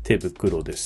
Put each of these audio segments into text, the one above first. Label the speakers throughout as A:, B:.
A: 手袋です。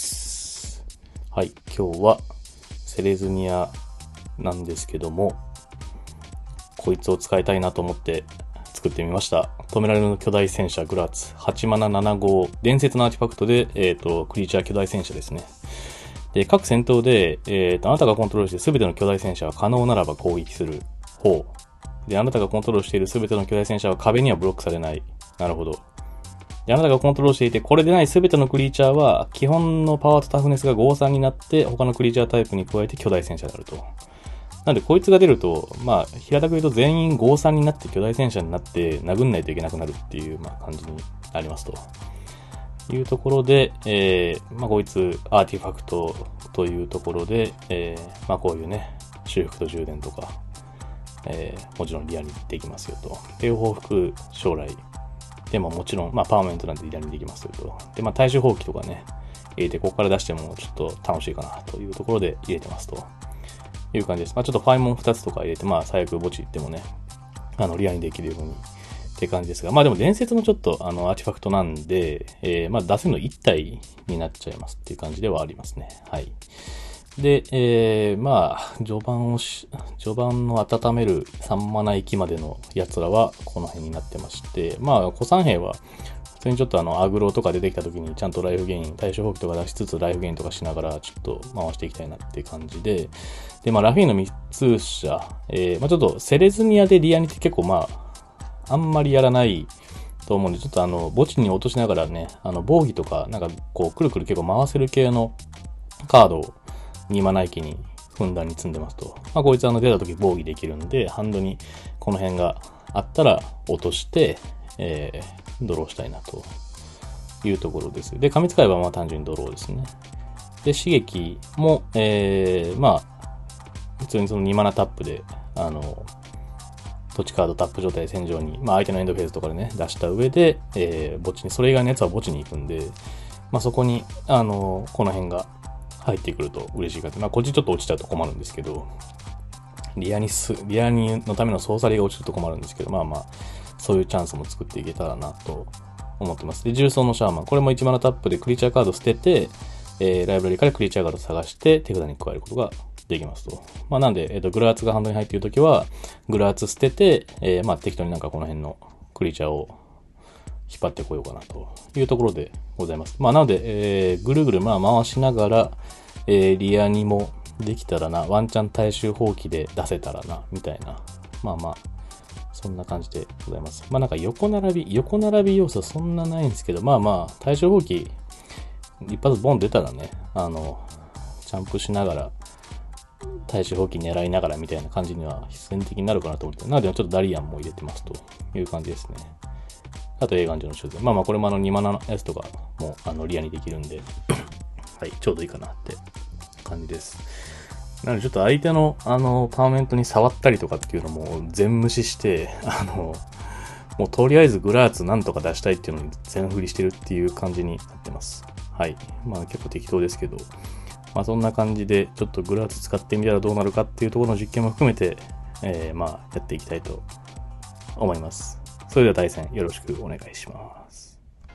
A: はい、今日はセレズニアなんですけども、こいつを使いたいなと思って作ってみました。止められる巨大戦車グラーツ8マナ75伝説のアーティファクトで、クリーチャー巨大戦車ですね。で、各戦闘で、あなたがコントロールして全ての巨大戦車は可能ならば攻撃する方。で、あなたがコントロールしている全ての巨大戦車は壁にはブロックされない。なるほど。で、あなたがコントロールしていて、これでない全てのクリーチャーは、基本のパワーとタフネスが53になって、他のクリーチャータイプに加えて巨大戦車になると。なんで、こいつが出ると、まあ、平たく言うと全員53になって巨大戦車になって、殴んないといけなくなるっていう、まあ、感じになりますと。いうところで、まあ、こいつ、アーティファクトというところで、まあ、こういうね、修復と充電とか、もちろんリアにできますよと。で、報復、将来。でももちろん、まあ、パーマネントなんでリアにできますよと。で、まあ、対処法器とかね、入れて、ここから出してもちょっと楽しいかなというところで入れてますという感じです。まあ、ちょっとファイモン2つとか入れて、まあ、最悪墓地行ってもね、リアにできるようにって感じですが、まあでも伝説もちょっとアーティファクトなんで、まあ出せるの1体になっちゃいますっていう感じではありますね。はい。で、まあ、序盤の温める3マナ域までのやつらはこの辺になってまして、まあ、古参兵は普通にちょっとアグロとか出てきた時にちゃんとライフゲイン、対処法器とか出しつつライフゲインとかしながらちょっと回していきたいなっていう感じで、で、まあ、ラフィーの密通者、まあちょっとセレズニアでリアニって結構まあ、あんまりやらないと思うんで、ちょっと墓地に落としながらね、防御とか、なんかこう、くるくる結構回せる系のカードを2マナ域にふんだんに積んでますと。まあ、こいつ出た時防御できるんで、ハンドにこの辺があったら落として、ドローしたいなというところです。で、神使いはまあ単純にドローですね。で、刺激も、まあ、普通にその2マナタップで、土地カードタップ状態で戦場に、まあ相手のエンドフェーズとかでね、出した上で、墓地に、それ以外のやつは墓地に行くんで、まあそこに、この辺が入ってくると嬉しいかって、まあこっちちょっと落ちちゃうと困るんですけど、リアニのためのソーサリーが落ちると困るんですけど、まあまあ、そういうチャンスも作っていけたらなと思ってます。で、重装のシャーマン。これも1マナタップでクリーチャーカード捨てて、ライブラリからクリーチャーカード探して手札に加えることができますと。まあなんで、グラーツがハンドに入っているときは、グラーツ捨てて、まあ適当になんかこの辺のクリーチャーを引っ張ってこようかなというところでございます。まあなので、ぐるぐるまあ回しながら、リアにもできたらな、ワンチャン大衆放棄で出せたらな、みたいな。まあまあ、そんな感じでございます。まあなんか横並び要素そんなないんですけど、まあまあ、大衆放棄一発ボン出たらね、ジャンプしながら、大衆放棄狙いながらみたいな感じには必然的になるかなと思って。なのでちょっとダリアンも入れてますという感じですね。あと A ガンジョのシューズ。まあまあこれも2マナのやつとかもリアにできるんで、はい、ちょうどいいかなって感じです。なのでちょっと相手のパーメントに触ったりとかっていうのも全無視して、もうとりあえずグラーツなんとか出したいっていうのに全振りしてるっていう感じになってます。はい。まあ結構適当ですけど、まあそんな感じでちょっとグラーツ使ってみたらどうなるかっていうところの実験も含めて、まあやっていきたいと思います。それでは対戦よろしくお願いします。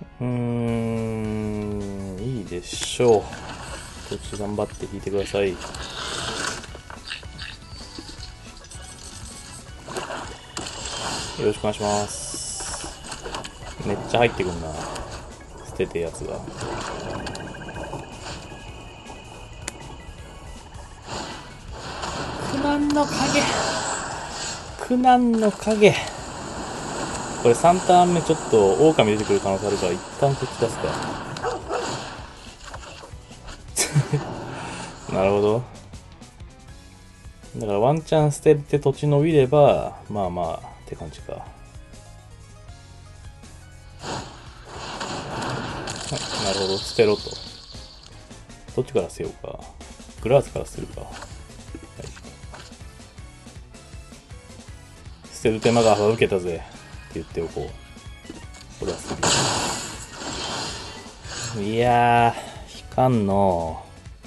A: いいでしょう。こっち頑張って引いてください。よろしくお願いします。めっちゃ入ってくんな。捨ててやつが。苦難の影。これ3ターン目ちょっと狼出てくる可能性あるから一旦こっち出すか。なるほど。だからワンチャン捨てて土地伸びれば、まあまあって感じか。はい、なるほど。捨てろと。どっちから捨てようか。グラーツから捨てるか。はい、捨てる手間が省けたぜって言っておこう。これは捨てる。いやー、引かんの。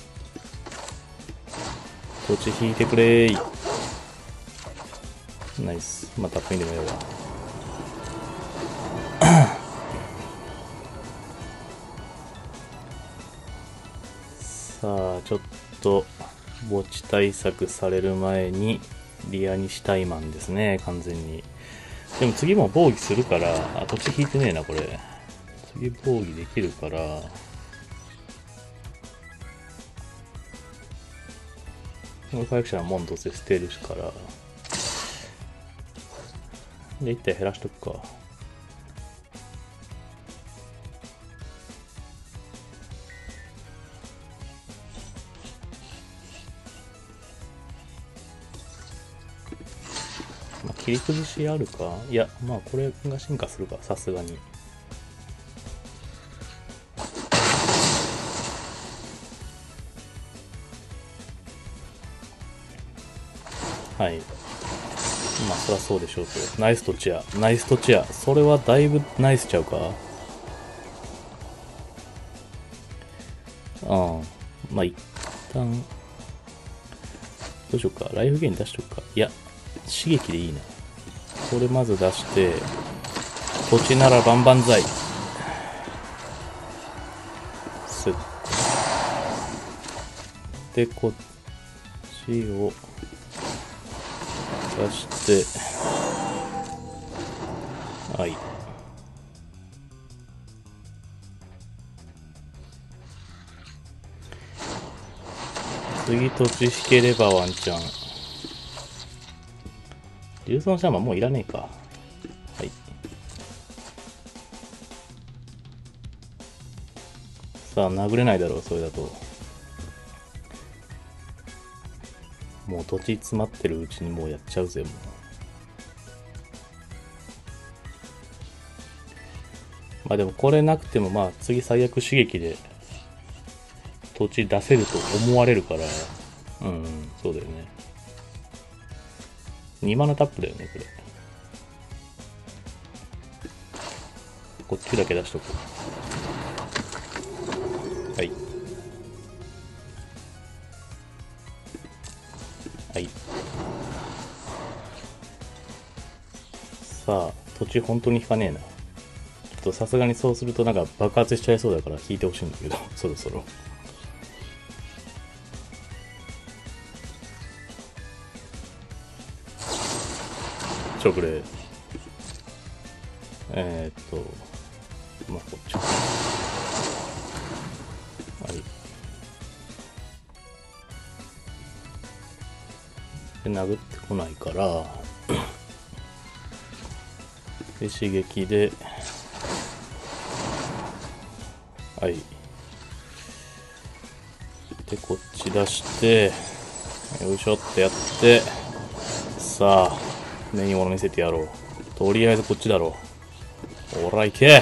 A: 土地引いてくれー。ナイス。まあ、タップインでもやるわ。 さあちょっと墓地対策される前にリアにしたいマンですね、完全に。でも次も防御するから、あ、土地引いてねえな、これ。次防御できるから、これ回復者の門どうせ捨てるから、で、一体減らしとくか。まあ、切り崩しあるか。いや、まあこれが進化するか、さすがに。はい。まあそりゃそうでしょうと。ナイストチア。ナイストチア。それはだいぶナイスちゃうか。うん。まあ一旦、どうしようか。ライフゲイン出しとくか。いや、刺激でいいな。これまず出して、土地なら万々歳。すって、こっちを出して、はい。次土地引ければワンチャン。竜尊シャーマンもういらねえか。はい。さあ、殴れないだろう、それだと。もう土地詰まってるうちにもうやっちゃうぜ、もう。まあでもこれなくてもまあ次最悪刺激で土地出せると思われるから、うん、そうだよね。2マナタップだよね、これ。こっちだけ出しとく。はい。はい。さあ、土地本当に引かねえな。ちょっとさすがにそうするとなんか爆発しちゃいそうだから引いてほしいんだけど、そろそろ。これ。まあこっち。はい。で、殴ってこないから、で、刺激で、はい。で、こっち出して、よいしょってやって、さあ、目に物見せてやろう。とりあえずこっちだろう。おら、行け！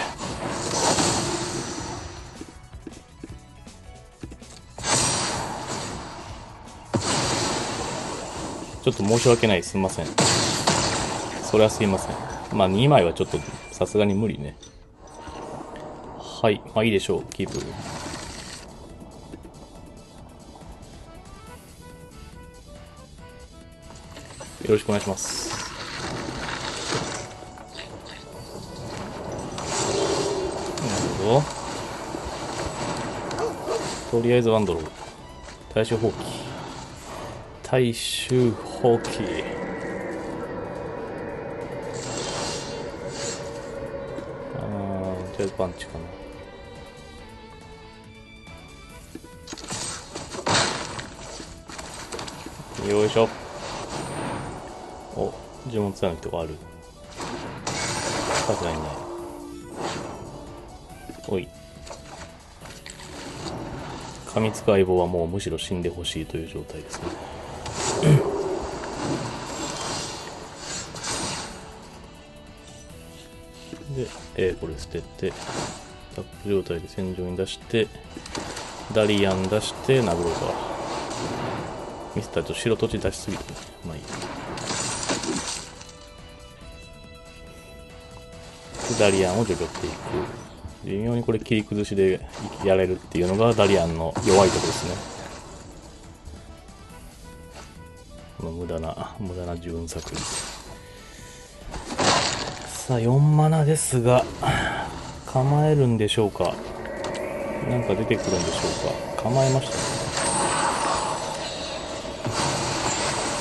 A: ちょっと申し訳ない。すいません。それはすいません。まあ2枚はちょっとさすがに無理ね。はい。まあいいでしょう。キープ。よろしくお願いします。なるほど。とりあえずワンドロー。大衆放棄。大衆放棄。とりあえずパンチかな。よいしょ。お、呪文つなぎとかある。さすがにない。おい。噛みつく相棒はもうむしろ死んでほしいという状態ですね。で、これ捨てて、タップ状態で戦場に出して、ダリアン出して殴ろうか。ミスターと白土地出しすぎてね。まあいい。ダリアンを除去っていく。微妙にこれ切り崩しでやれるっていうのがダリアンの弱いところですね。この無駄な自分作。さあ4マナですが構えるんでしょうか。なんか出てくるんでしょうか。構えましたね。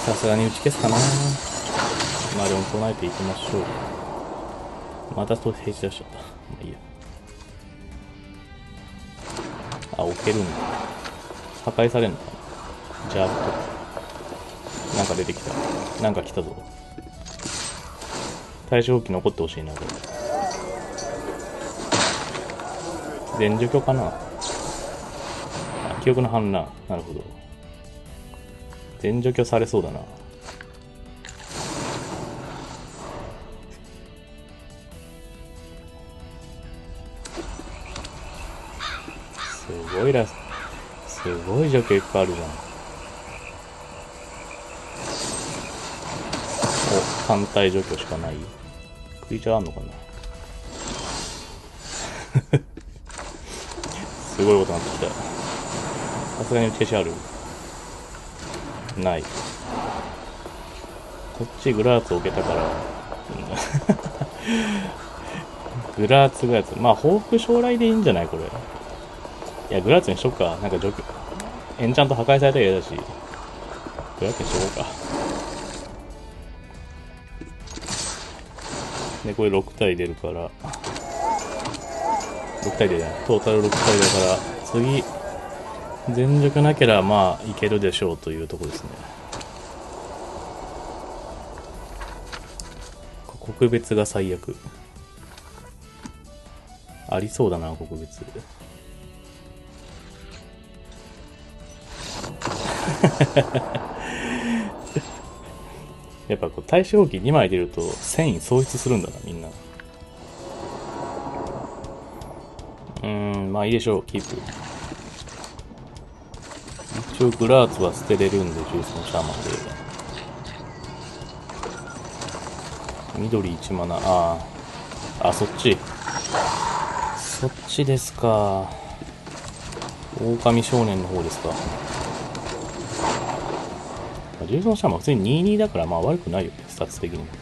A: さすがに打ち消すかな。まあでも唱えていきましょう。またと平地出しちゃった。まあいいや。あ、置けるんだ。破壊されるのかな。じゃあ、なんか出てきた。なんか来たぞ。対象機残ってほしいな、これ。全除去かな。記憶の反乱。なるほど。全除去されそうだな。すごいすごい除去いっぱいあるじゃん。お、単体除去しかない。クリーチャーあんのかな。すごいことになってきた。さすがに打ち消しある？ない。こっちグラーツ置けたから、グラーツがやつ。まあ、報復将来でいいんじゃないこれ。いや、グラーツにしとくか。なんか除去。エンチャント破壊されたら嫌だし。グラーツにしとこうか。で、これ6体出るから。6体出ない。トータル6体だから、次、全力なければまあいけるでしょうというところですね。国別が最悪。ありそうだな、国別。やっぱこう対象機2枚出ると繊維喪失するんだな、みんな。まあいいでしょう、キープ。一応グラーツは捨てれるんで、ジュースのシャーマンで。緑1マナ、そっち。そっちですか。狼少年の方ですか。ジュースのシャーマン普通に22だからまあ悪くないよね、スタッツ的にも。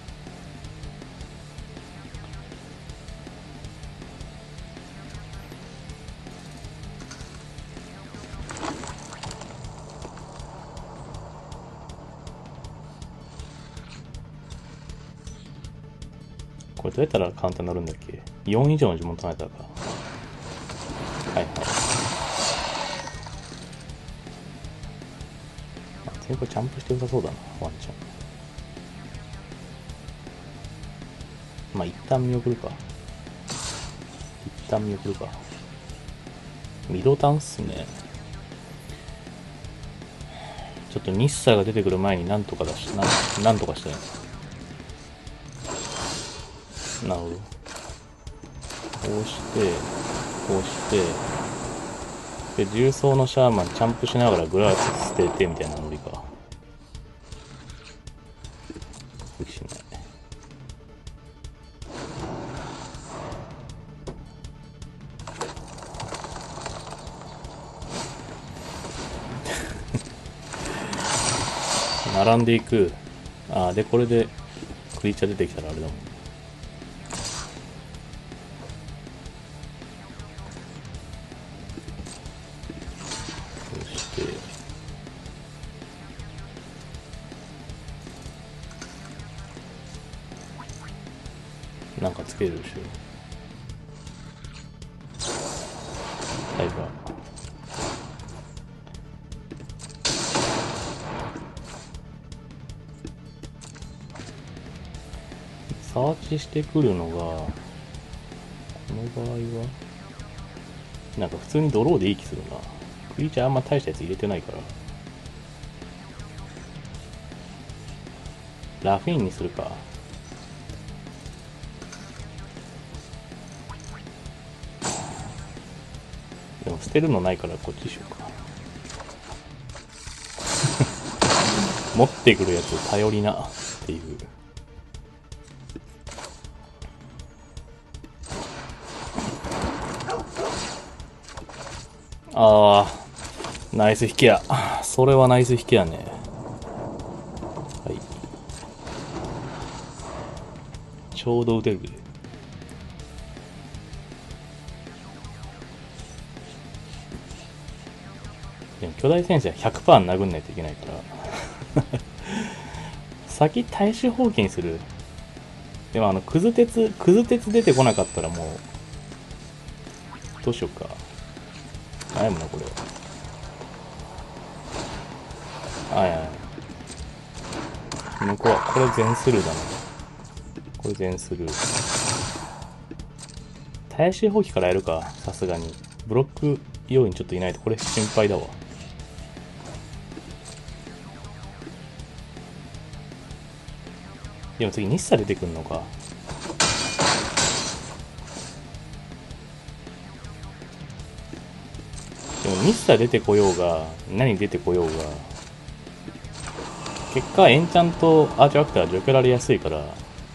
A: これどうやったらカウンターになるんだっけ？ 4 以上の呪文唱えたらか。はいはい。全部チャンプして良さそうだな、ワンチャン。まあ一旦見送るか。一旦見送るか。ミドタンっすね。ちょっと日差が出てくる前になんとかなんとかしたい。なるほど。こうして、こうして、で、重装のシャーマンチャンプしながらグラーツ捨ててみたいなノリか。しない。並んでいく。で、これでクリーチャー出てきたらあれだもん。そして、なんかつけるでしょ。タイガー。サーチしてくるのが、この場合は、なんか普通にドローでいい気するな。クリーチャーあんま大したやつ入れてないから。ラフィーンにするか。でも捨てるのないからこっちにしようか。持ってくるやつ頼りなっていう。ナイス引きや。それはナイス引きやね。はい。ちょうど打てるで。でも巨大戦士は 100% 殴んないといけないから。 先耐臭ほうきにする。でもくず鉄出てこなかったらもう、どうしようか。悩むな、これは。はいはい。向こうは、これ全スルーだな。これ全スルー。耐臭ほうきからやるか、さすがに。ブロック要員ちょっといないと、これ心配だわ。でも次、日サ出てくんのか。でも日サ出てこようが、何出てこようが、結果、エンチャントアーティファクター除去られやすいから、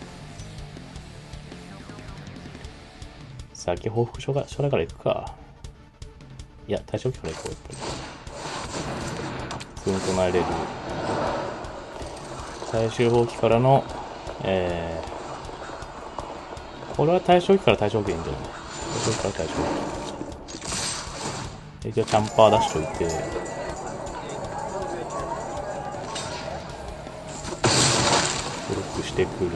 A: 先報復書から行くか。いや、対象機から行こう、やっぱり。普通に唱えれる。最終法機からの、これは対象機から対象機でいいんじゃない？対象機から対象機。一応チャンパー出しといて、ブロックしてくる。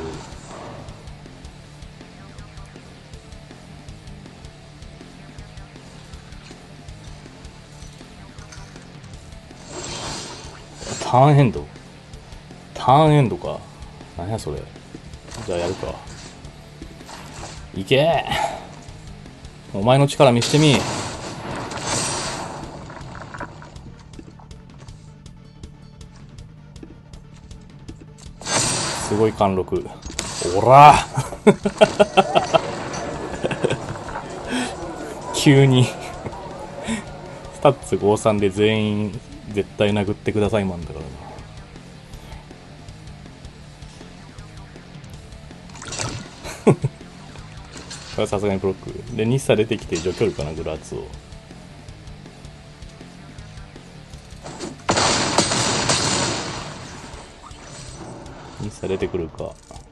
A: ターンエンドか。何やそれ。じゃあやるか。いけー、お前の力見してみ。すごい貫禄。おら急にスタッツ53で全員絶対殴ってくださいマンだからな。これはさすがにブロックで日サ出てきて除去るかな、グラーツを。日サ出てくるか。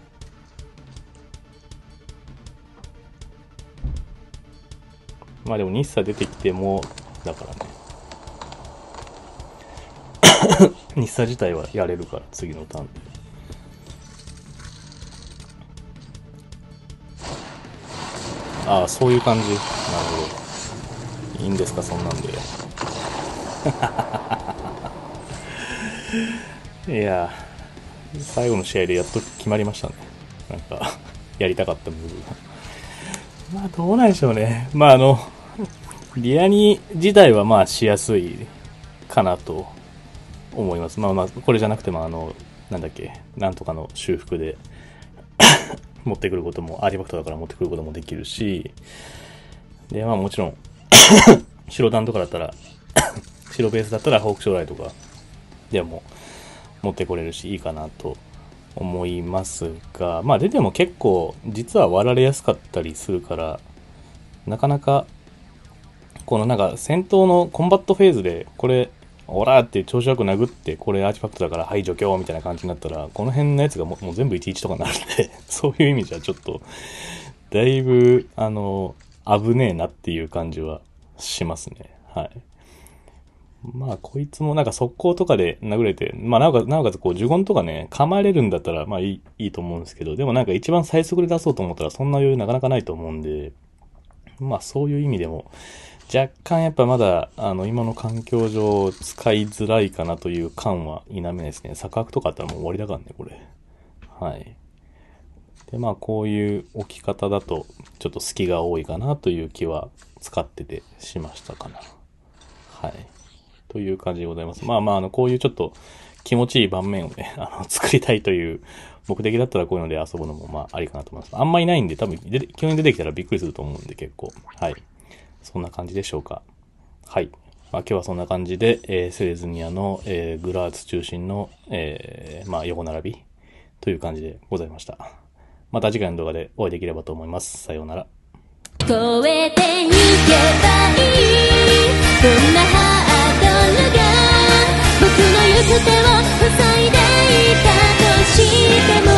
A: まあでも日サ出てきてもだからね日サ自体はやれるから次のターンで。ああ、そういう感じ。なるほど。いいんですか、そんなんで。いや、最後の試合でやっと決まりましたね。なんか、やりたかったムーブが。まあ、どうなんでしょうね。まあ、リアニ自体はまあ、しやすいかなと思います。まあまあ、これじゃなくても、なんだっけ、なんとかの修復で、持ってくることも、アーティファクトだから持ってくることもできるし、で、まあもちろん、白弾とかだったら、白ベースだったら、ホーク将来とか、でも、持ってこれるし、いいかなと思いますが、まあ出ても結構、実は割られやすかったりするから、なかなか、このなんか、戦闘のコンバットフェーズで、これ、オラーって調子よく殴って、これアーティファクトだから、はい除去みたいな感じになったら、この辺のやつがもう全部11とかになるんで、そういう意味じゃちょっと、だいぶ、危ねえなっていう感じはしますね。はい。まあ、こいつもなんか速攻とかで殴れて、まあ、なおかつこう、呪言とかね、噛まれるんだったら、まあいいと思うんですけど、でもなんか一番最速で出そうと思ったら、そんな余裕なかなかないと思うんで、まあそういう意味でも、若干やっぱまだ、今の環境上使いづらいかなという感は否めないですね。錯覚とかあったらもう終わりだからね、これ。はい。で、まあこういう置き方だと、ちょっと隙が多いかなという気は使っててしましたかな。はい。という感じでございます。まあまあ、こういうちょっと気持ちいい盤面をね、作りたいという目的だったらこういうので遊ぶのもまあありかなと思います。あんまいないんで多分急に出てきたらびっくりすると思うんで結構。はい。そんな感じでしょうか。はい。まあ今日はそんな感じで、セレズニアの、グラーツ中心の、まあ横並びという感じでございました。また次回の動画でお会いできればと思います。さようなら。
B: 越えてゆけばいい、どんなハードルが僕の行く手を塞いでいたとしても